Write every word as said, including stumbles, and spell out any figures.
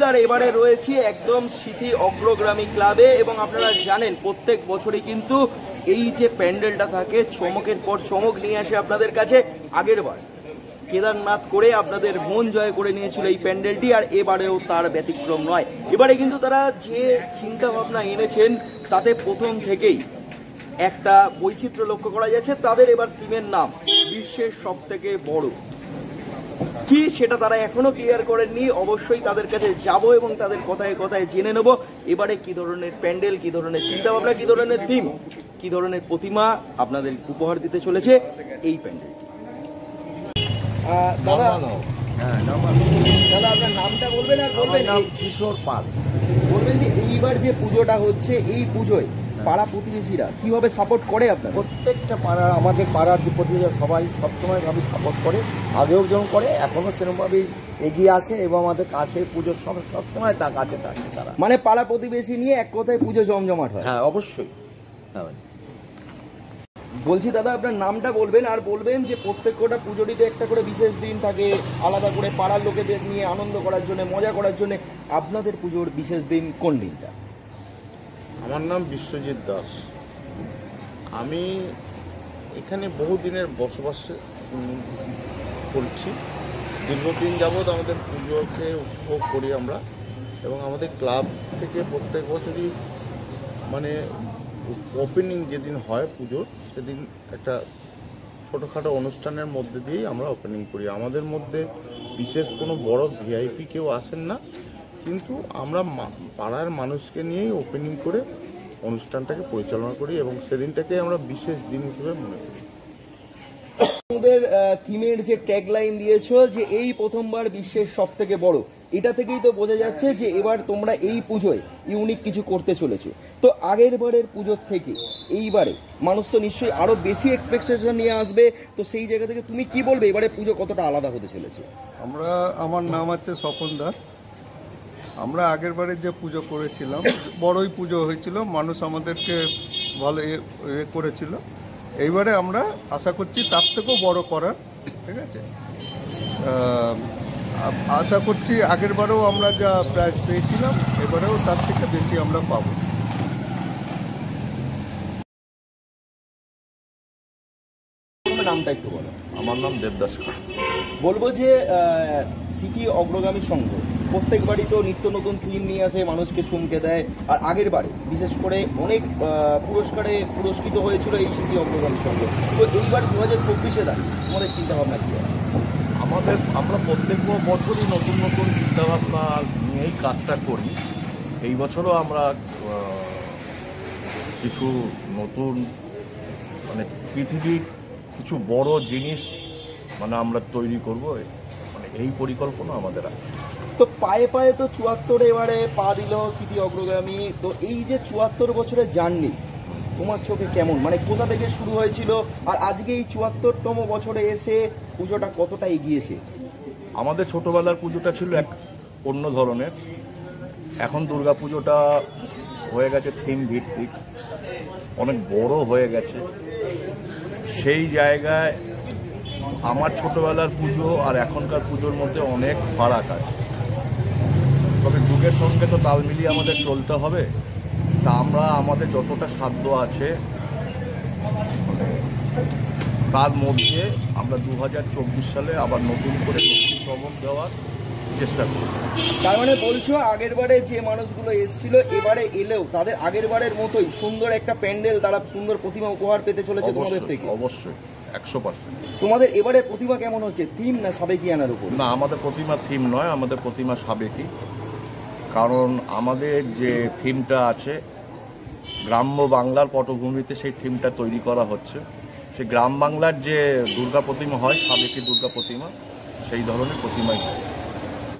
আর এবারে রয়েছি একদম সিটি অগ্রগামী ক্লাবে এবং আপনারা জানেন প্রত্যেক বছরই কিন্তু এই যে প্যান্ডেলটা থাকে চমকের পর চমক নিয়ে আসে আপনাদের কাছে। আগের বার কেদারনাথ করে আপনাদের মন জয় করে নিয়েছিল এই প্যান্ডেলটি, আর এবারেও তার ব্যতিক্রম নয়। এবারে কিন্তু তারা যে চিন্তা ভাবনা এনেছেন তাতে প্রথম থেকেই একটা বৈচিত্র্য লক্ষ্য করা যাচ্ছে। তাদের এবার টিমের নাম বিশ্বের সব থেকে বড় কি সেটা তারা এখনো ক্লিয়ার করেননি। অবশ্যই তাদের কাছে যাব এবং তাদের কথায় কথায় জেনে নেব এবারে কি ধরনের প্যান্ডেল, কি ধরনের চিন্তা ভাবনা, কি ধরনের থিম, কি ধরনের প্রতিমা আপনাদের উপহার দিতে চলেছে এই প্যান্ডেল। দাদা দাদা আপনার নামটা বলবেন আর বলবেন নাম কিশোর পাল। বলবেন যে এইবার যে পুজোটা হচ্ছে এই পুজোয় পাড়া প্রতিবেশীরা কিভাবে সাপোর্ট করে আপনার? প্রত্যেকটা পাড়ার আমাদের পাড়ার যে প্রতিবেশী সবাই সবসময় ভাবে সাপোর্ট করে, আগেও যেমন করে এখনও সেরকমভাবেই এগিয়ে আসে এবং আমাদের কাছে পুজোর সব সবসময় তার কাছে থাকে তারা। মানে পাড়া প্রতিবেশী নিয়ে এক কথায় পুজো জমজমাট হয়। হ্যাঁ অবশ্যই। হ্যাঁ বলছি দাদা আপনার নামটা বলবেন আর বলবেন যে প্রত্যেকটা পুজোটিতে একটা করে বিশেষ দিন থাকে আলাদা করে পাড়ার লোকেদের নিয়ে আনন্দ করার জন্য, মজা করার জন্য। আপনাদের পুজোর বিশেষ দিন কোন দিনটা? আমার নাম বিশ্বজিৎ দাস। আমি এখানে বহুদিনের বসবাস করছি। দীর্ঘদিন যাবৎ আমাদের পুজোকে উপভোগ করি আমরা এবং আমাদের ক্লাব থেকে প্রত্যেক বছরই মানে ওপেনিং যেদিন হয় পুজোর সেদিন একটা ছোটোখাটো অনুষ্ঠানের মধ্যে দিয়েই আমরা ওপেনিং করি। আমাদের মধ্যে বিশেষ কোনো বড় ভিআইপি কেউ আসেন না, কিন্তু আমরা পাড়ার মানুষকে নিয়েই ওপেনিং করে অনুষ্ঠানটাকে পরিচালনা করি এবং সেদিনটাকে আমরা বিশেষ দিন হিসেবে মনে করি। আমাদের থিমের যে ট্যাগলাইন দিয়েছো যে এই প্রথমবার বিশ্বের সব থেকে বড়, এটা থেকেই তো বোঝা যাচ্ছে যে এবার তোমরা এই পুজোয় ইউনিক কিছু করতে চলেছো। তো আগের বারের পুজোর থেকে এইবারে মানুষ তো নিশ্চয়ই আরো বেশি এক্সপেকটেশন নিয়ে আসবে, তো সেই জায়গা থেকে তুমি কি বলবে এবারে পুজো কতটা আলাদা হতে চলেছে? আমরা, আমার নাম হচ্ছে স্বপন দাস। আমরা আগের বারে যে পুজো করেছিলাম বড়ই পুজো হয়েছিল, মানুষ আমাদেরকে ভালো এ করেছিল। এইবারে আমরা আশা করছি তার থেকেও বড় করার, ঠিক আছে। আশা করছি আগের বারেও আমরা যা প্রাইজ পেয়েছিলাম এবারেও তার থেকে বেশি আমরা পাবো। নামটা একটু বলো। আমার নাম দেবদাস খান। বলবো যে সিটি অগ্রগামী সংঘ প্রত্যেকবারই তো নিত্য নতুন থিম নিয়ে আসে, মানুষকে চমকে দেয়। আর আগের বারে বিশেষ করে অনেক পুরস্কারে পুরস্কৃত হয়েছিল এই সিটি অগ্রগামী সংঘ। তো এইবার দু হাজার চব্বিশে দাঁড়িয়ে তোমাদের চিন্তাভাবনা কী আছে? আমাদের আমরা প্রত্যেক বছরই নতুন নতুন চিন্তাভাবনা নিয়েই কাজটা করি। এই বছরও আমরা কিছু নতুন মানে পৃথিবীর কিছু বড় জিনিস মানে আমরা তৈরি করব, মানে এই পরিকল্পনা আমাদের আছে। তো পায়ে পায়ে তো চুয়াত্তরে এবারে পা দিল সিটি অগ্রগামী। তো এই যে চুয়াত্তর বছরের জার্নি তোমার চোখে কেমন, মানে কোথা থেকে শুরু হয়েছিল আর আজকে এই চুয়াত্তরতম বছরে এসে পুজোটা কতটা এগিয়েছে? আমাদের ছোটোবেলার পুজোটা ছিল এক অন্য ধরনের, এখন দুর্গা পুজোটা হয়ে গেছে থিম ভিত্তিক, অনেক বড় হয়ে গেছে। সেই জায়গায় আমার ছোটোবেলার পুজো আর এখনকার পুজোর মধ্যে অনেক ফারাক আছে, তবে যুগের সঙ্গে তো তাল মিলিয়ে আমাদের চলতে হবে। তা আমরা আমাদের যতটা সাধ্য আছে তার মধ্যে আমরা দু হাজার চব্বিশ সালে আবার নতুন করে নতুন চমক দেওয়ার চেষ্টা করি। তার মানে বলছো আগের বারে যে মানুষগুলো এসেছিল এবারে এলেও তাদের আগের বারের মতোই সুন্দর একটা প্যান্ডেল, তারা সুন্দর প্রতিমা উপহার পেতে চলেছে তোমাদের থেকে? অবশ্যই, একশো পার্সেন্ট। তোমাদের এবারে প্রতিমা কেমন হচ্ছে, থিম না সাবেকিয়ানার উপর? না, আমাদের প্রতিমা থিম নয়, আমাদের প্রতিমা সাবেকি। কারণ আমাদের যে থিমটা আছে গ্রাম্য বাংলার পটভূমিতে সেই থিমটা তৈরি করা হচ্ছে। সে গ্রাম বাংলার যে দুর্গা প্রতিমা হয়, সাবেকি দুর্গা প্রতিমা, সেই ধরনের প্রতিমাই হয়।